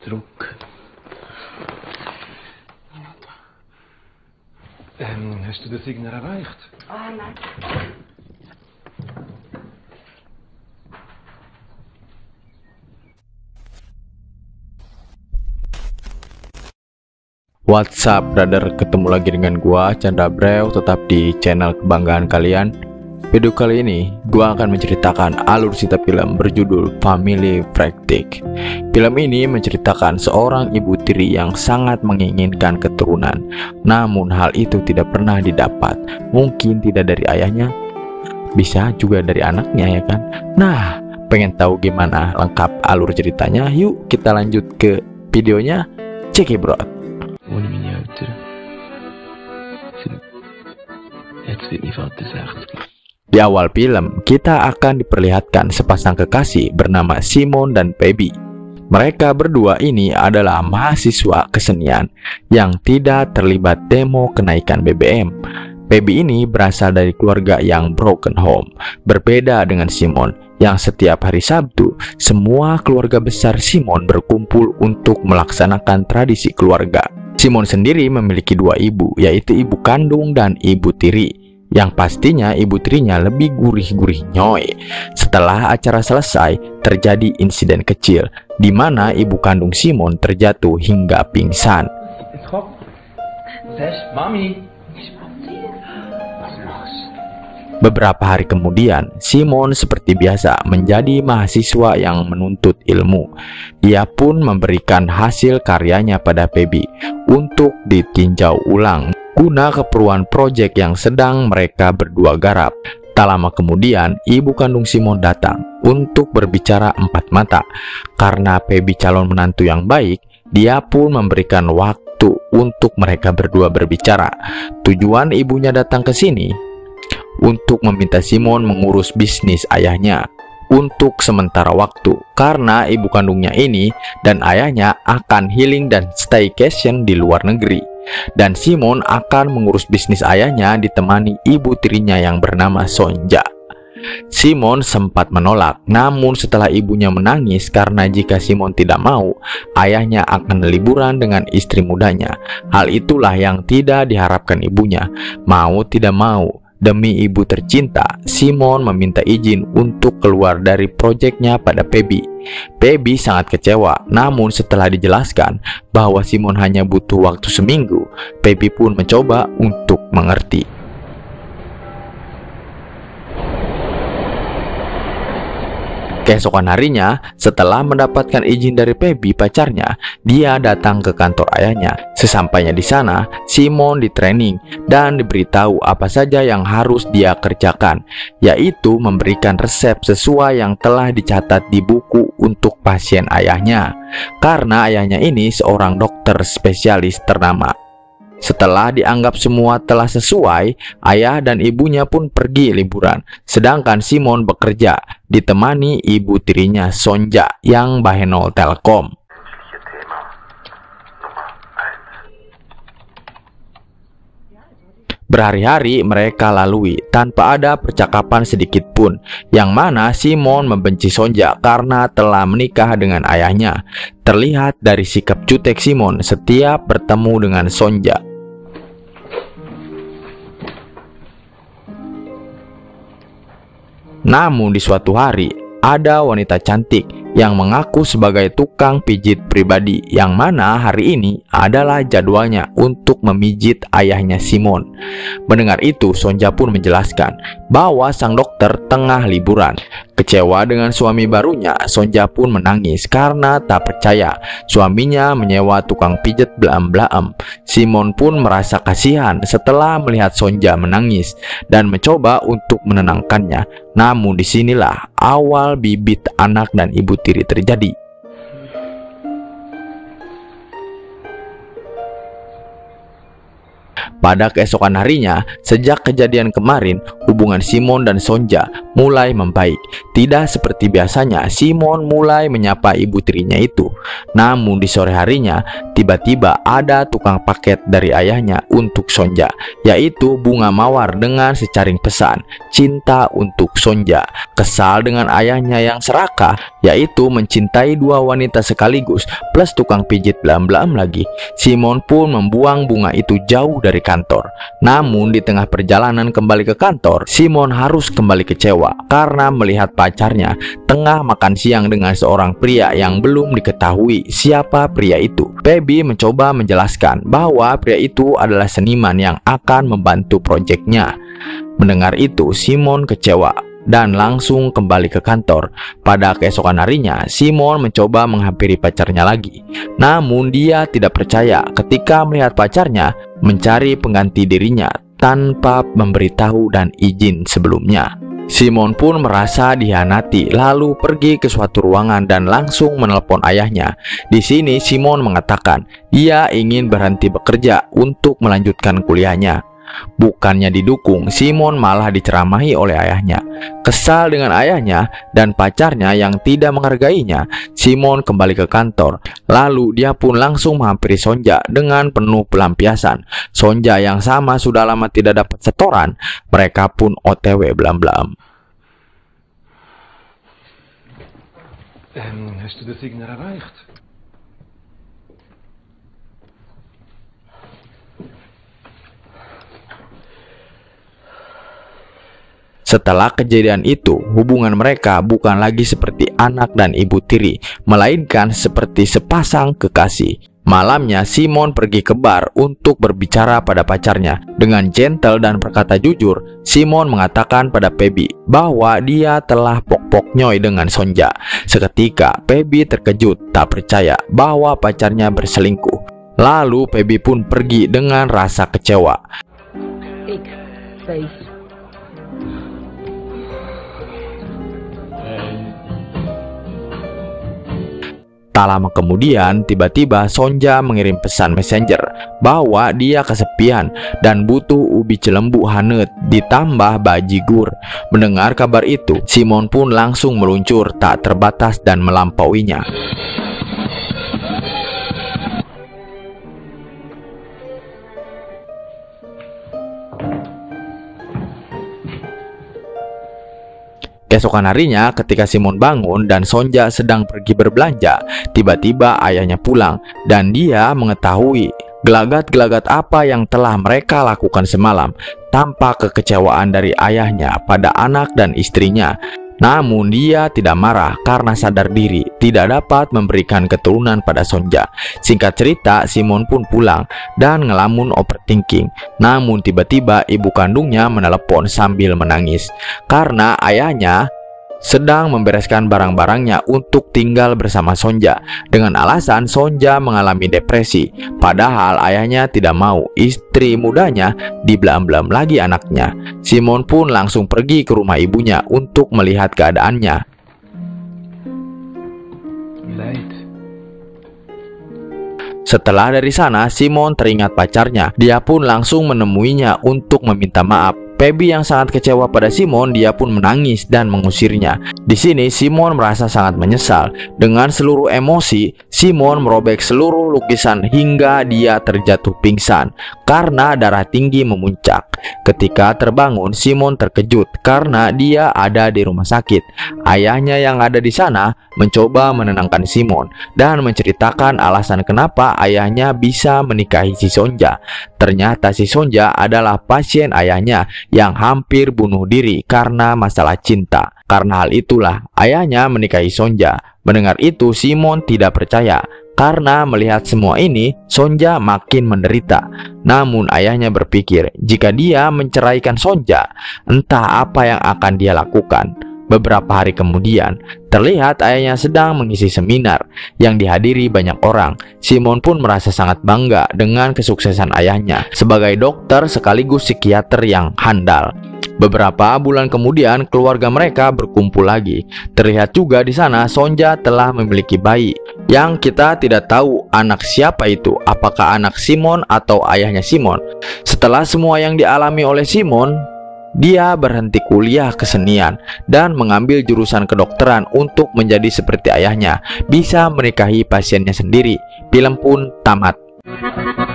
Druck. Hast du den Signal erreicht? Ah, nein. What's up brother, ketemu lagi dengan gua Chandra Brew, tetap di channel kebanggaan kalian. Video kali ini gua akan menceritakan alur cerita film berjudul Family Practice. Film ini menceritakan seorang ibu tiri yang sangat menginginkan keturunan, namun hal itu tidak pernah didapat. Mungkin tidak dari ayahnya, bisa juga dari anaknya, ya kan? Nah, pengen tahu gimana lengkap alur ceritanya? Yuk kita lanjut ke videonya. Check it bro. Ohne meine Eltern sind jetzt wird mein Vater 60. Di awal film, kita akan diperlihatkan sepasang kekasih bernama Simon dan Pebby. Mereka berdua ini adalah mahasiswa kesenian yang tidak terlibat demo kenaikan BBM. Pebby ini berasal dari keluarga yang broken home, berbeda dengan Simon yang setiap hari Sabtu, semua keluarga besar Simon berkumpul untuk melaksanakan tradisi keluarga. Simon sendiri memiliki dua ibu, yaitu ibu kandung dan ibu tiri. Yang pastinya ibu tirinya lebih gurih-gurih nyoy. Setelah acara selesai, terjadi insiden kecil di mana ibu kandung Simon terjatuh hingga pingsan. Beberapa hari kemudian, Simon seperti biasa menjadi mahasiswa yang menuntut ilmu. Ia pun memberikan hasil karyanya pada Pebby untuk ditinjau ulang guna keperluan proyek yang sedang mereka berdua garap. Tak lama kemudian, ibu kandung Simon datang untuk berbicara empat mata. Karena Pebby calon menantu yang baik, dia pun memberikan waktu untuk mereka berdua berbicara. Tujuan ibunya datang ke sini untuk meminta Simon mengurus bisnis ayahnya untuk sementara waktu, karena ibu kandungnya ini dan ayahnya akan healing dan staycation di luar negeri, dan Simon akan mengurus bisnis ayahnya ditemani ibu tirinya yang bernama Sonja. Simon sempat menolak, namun setelah ibunya menangis karena jika Simon tidak mau, ayahnya akan liburan dengan istri mudanya. Hal itulah yang tidak diharapkan ibunya. Mau tidak mau, demi ibu tercinta, Simon meminta izin untuk keluar dari proyeknya pada Pebby. Pebby sangat kecewa, namun setelah dijelaskan bahwa Simon hanya butuh waktu seminggu, Pebby pun mencoba untuk mengerti. Keesokan harinya, setelah mendapatkan izin dari Pebby pacarnya, dia datang ke kantor ayahnya. Sesampainya di sana, Simon di-training dan diberitahu apa saja yang harus dia kerjakan, yaitu memberikan resep sesuai yang telah dicatat di buku untuk pasien ayahnya, karena ayahnya ini seorang dokter spesialis ternama. Setelah dianggap semua telah sesuai, ayah dan ibunya pun pergi liburan, sedangkan Simon bekerja, ditemani ibu tirinya Sonja yang bahenol Telkom. Berhari-hari mereka lalui tanpa ada percakapan sedikit pun, yang mana Simon membenci Sonja karena telah menikah dengan ayahnya. Terlihat dari sikap jutek Simon setiap bertemu dengan Sonja. Namun di suatu hari, ada wanita cantik yang mengaku sebagai tukang pijit pribadi, yang mana hari ini adalah jadwalnya untuk memijit ayahnya Simon. Mendengar itu, Sonja pun menjelaskan bahwa sang dokter tengah liburan. Kecewa dengan suami barunya, Sonja pun menangis karena tak percaya suaminya menyewa tukang pijat blaem-blaem. Simon pun merasa kasihan setelah melihat Sonja menangis dan mencoba untuk menenangkannya. Namun disinilah awal bibit anak dan ibu tiri terjadi. Pada keesokan harinya, sejak kejadian kemarin, hubungan Simon dan Sonja mulai membaik. Tidak seperti biasanya, Simon mulai menyapa ibu tirinya itu. Namun di sore harinya, tiba-tiba ada tukang paket dari ayahnya untuk Sonja, yaitu bunga mawar dengan secaring pesan, cinta untuk Sonja. Kesal dengan ayahnya yang serakah, yaitu mencintai dua wanita sekaligus, plus tukang pijit belam-belam lagi, Simon pun membuang bunga itu jauh dari kantor. Namun di tengah perjalanan kembali ke kantor, Simon harus kembali kecewa karena melihat pacarnya tengah makan siang dengan seorang pria yang belum diketahui siapa pria itu. Pebi mencoba menjelaskan bahwa pria itu adalah seniman yang akan membantu proyeknya. Mendengar itu, Simon kecewa dan langsung kembali ke kantor. Pada keesokan harinya, Simon mencoba menghampiri pacarnya lagi. Namun dia tidak percaya ketika melihat pacarnya mencari pengganti dirinya tanpa memberitahu dan izin sebelumnya. Simon pun merasa dihianati, lalu pergi ke suatu ruangan dan langsung menelpon ayahnya. Di sini Simon mengatakan ia ingin berhenti bekerja untuk melanjutkan kuliahnya. Bukannya didukung, Simon malah diceramahi oleh ayahnya. Kesal dengan ayahnya dan pacarnya yang tidak menghargainya, Simon kembali ke kantor. Lalu dia pun langsung menghampiri Sonja dengan penuh pelampiasan. Sonja yang sama sudah lama tidak dapat setoran, mereka pun OTW belam-belam. Hast du das Signal erreicht? Setelah kejadian itu, hubungan mereka bukan lagi seperti anak dan ibu tiri, melainkan seperti sepasang kekasih. Malamnya, Simon pergi ke bar untuk berbicara pada pacarnya. Dengan gentle dan berkata jujur, Simon mengatakan pada Pebi bahwa dia telah pok-poknyoy dengan Sonja. Seketika, Pebi terkejut, tak percaya bahwa pacarnya berselingkuh. Lalu Pebi pun pergi dengan rasa kecewa. Tak lama kemudian, tiba-tiba Sonja mengirim pesan messenger bahwa dia kesepian dan butuh ubi celembu hangat ditambah bajigur. Mendengar kabar itu, Simon pun langsung meluncur tak terbatas dan melampauinya. Keesokan harinya, ketika Simon bangun dan Sonja sedang pergi berbelanja, tiba-tiba ayahnya pulang dan dia mengetahui gelagat-gelagat apa yang telah mereka lakukan semalam. Tampak kekecewaan dari ayahnya pada anak dan istrinya. Namun dia tidak marah karena sadar diri tidak dapat memberikan keturunan pada Sonja. Singkat cerita, Simon pun pulang dan ngelamun overthinking. Namun tiba-tiba ibu kandungnya menelepon sambil menangis karena ayahnya sedang membereskan barang-barangnya untuk tinggal bersama Sonja dengan alasan Sonja mengalami depresi. Padahal ayahnya tidak mau istri mudanya dibelam-belam lagi anaknya. Simon pun langsung pergi ke rumah ibunya untuk melihat keadaannya. Setelah dari sana, Simon teringat pacarnya. Dia pun langsung menemuinya untuk meminta maaf. Pebi yang sangat kecewa pada Simon, dia pun menangis dan mengusirnya. Di sini Simon merasa sangat menyesal. Dengan seluruh emosi, Simon merobek seluruh lukisan hingga dia terjatuh pingsan karena darah tinggi memuncak. Ketika terbangun, Simon terkejut karena dia ada di rumah sakit. Ayahnya yang ada di sana mencoba menenangkan Simon dan menceritakan alasan kenapa ayahnya bisa menikahi si Sonja. Ternyata si Sonja adalah pasien ayahnya yang hampir bunuh diri karena masalah cinta. Karena hal itulah ayahnya menikahi Sonja. Mendengar itu, Simon tidak percaya karena melihat semua ini Sonja makin menderita. Namun ayahnya berpikir jika dia menceraikan Sonja, entah apa yang akan dia lakukan. Beberapa hari kemudian, terlihat ayahnya sedang mengisi seminar yang dihadiri banyak orang. Simon pun merasa sangat bangga dengan kesuksesan ayahnya sebagai dokter sekaligus psikiater yang handal. Beberapa bulan kemudian, keluarga mereka berkumpul lagi. Terlihat juga di sana Sonja telah memiliki bayi yang kita tidak tahu anak siapa itu, apakah anak Simon atau ayahnya Simon. Setelah semua yang dialami oleh Simon, Dia berhenti kuliah kesenian dan mengambil jurusan kedokteran untuk menjadi seperti ayahnya, bisa menikahi pasiennya sendiri. Film pun tamat.